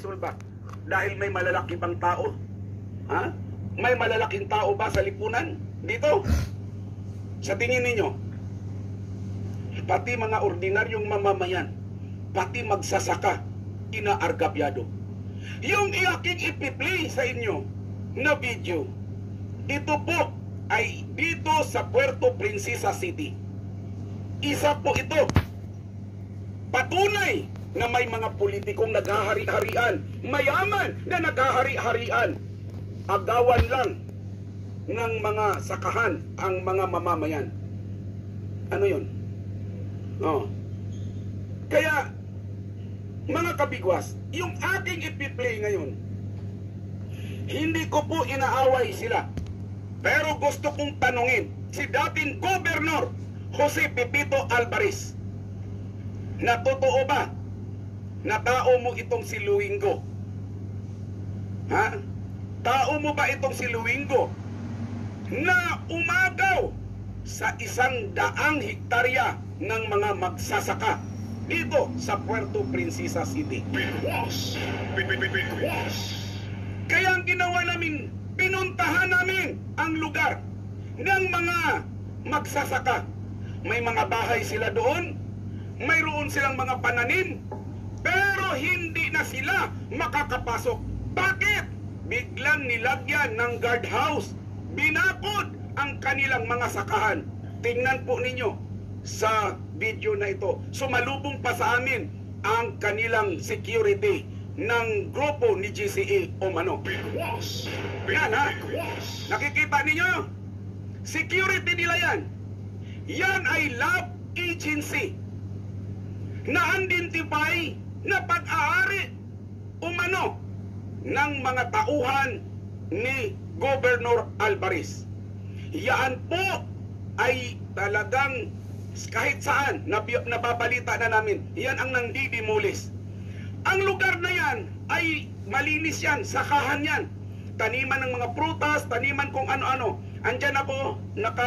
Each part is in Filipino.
maresolba? Dahil may malalaki bang tao? Ha? May malalaking tao ba sa lipunan dito? Sa tingin ninyo, pati mga ordinaryong mamamayan, pati magsasaka, inaargabyado. Yung aking ipi-play sa inyo na video, ito po ay dito sa Puerto Princesa City. Isa po ito. Patunay na may mga politikong naghahari-harian, mayaman na naghahari-harian. Agawan lang ng mga sakahan ang mga mamamayan. Ano yun? Oh. Kaya, mga kabigwas, yung aking ipi-play ngayon, hindi ko po inaaway sila. Pero gusto kong tanungin si dating Gobernador Jose Pepito Alvarez, na totoo ba na tao mo itong si Luingo? Ha? Tao mo ba itong si Luingo na umagaw sa 100 hektarya ng mga magsasaka dito sa Puerto Princesa City? Kaya ang ginawa namin, pinuntahan namin ang lugar ng mga magsasaka. May mga bahay sila doon, mayroon silang mga pananim, pero hindi na sila makakapasok. Bakit? Biglang nilagyan ng guardhouse, binakod ang kanilang mga sakahan. Tingnan po ninyo sa video na ito. Sumalubong pa sa amin ang kanilang security ng grupo ni GCE o Mano. Yan ha? Nakikita ninyo? Security nila yan. Yan ay lab agency na identify na pag-aari umano ng mga tauhan ni Gobernador Alvarez. Yan po ay talagang kahit saan nababalita na namin. Yan ang nandidimulis. Ang lugar na yan ay malinis yan, sakahan yan. Taniman ng mga prutas, taniman kung ano-ano. Andyan ako,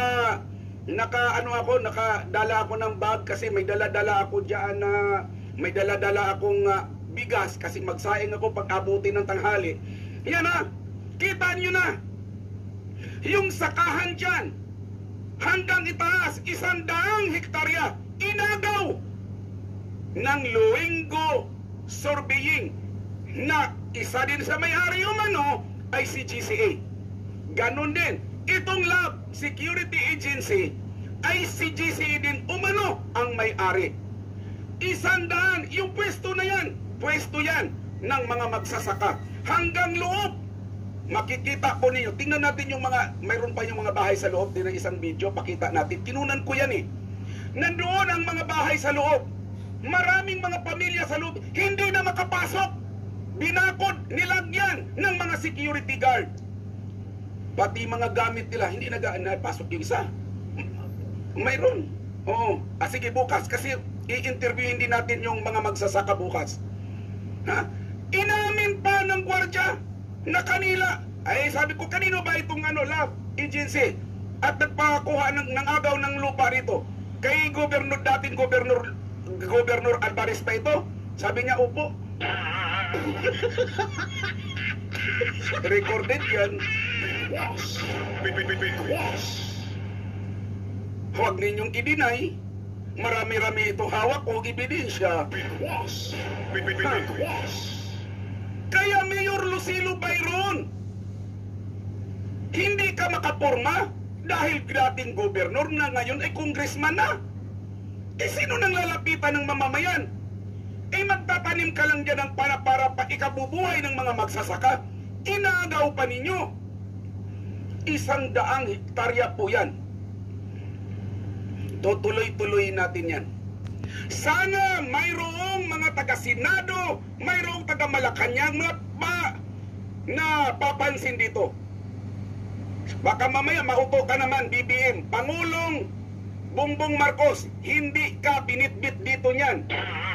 nakadala ako ng bag kasi may dala-dala ako dyan na may dala-dala akong bigas kasi magsaing ako pag abutin ng tanghali. Yan na, kita nyo na yung sakahan dyan hanggang itaas 100 hektarya inagaw ng Luingo Surveying na isa din sa may-ari umano ay si GCA. Ganon din, itong lab security agency ay si GCA din umano ang may-ari. 100 yung pwesto na yan, pwesto yan ng mga magsasaka hanggang loob. Makikita po ninyo, tingnan natin yung mga, mayroon pa yung mga bahay sa loob din ng isang video, pakita natin, kinunan ko yan eh. Nandoon ang mga bahay sa loob, maraming mga pamilya sa loob, hindi na makapasok, binakod, nilagyan ng mga security guard. Pati mga gamit nila, hindi na napasok yung isa. Mayroon. Oo. Sige bukas, kasi i-interviewin din natin yung mga magsasaka bukas. Ha? Inamin pa ng gwardya na kanila, ay sabi ko, kanino ba itong lab agency at nagpakakuha ng agaw ng lupa rito? Kay dating Gobernador Alvarez pa ito? Sabi niya, upo. Recorded yan. Huwag ninyong i-deny. Marami-rami ito hawak o ebidensya. Kaya Mayor Lucilo Bayron, hindi ka makaporma dahil dating gobernador na ngayon ay congressman na. Sino nang lalapitan ng mamamayan? Magtatanim ka lang dyan ng para pa ikabubuhay ng mga magsasaka. Inagaw pa ninyo. 100 hektarya po yan. Tutuloy-tuloy natin yan. Sana mayroong mga taga-Senado, mayroong taga-Malacanang na papansin dito. Baka mamaya mauto ka naman, BBM, Pangulong Bongbong Marcos, hindi ka binitbit dito niyan.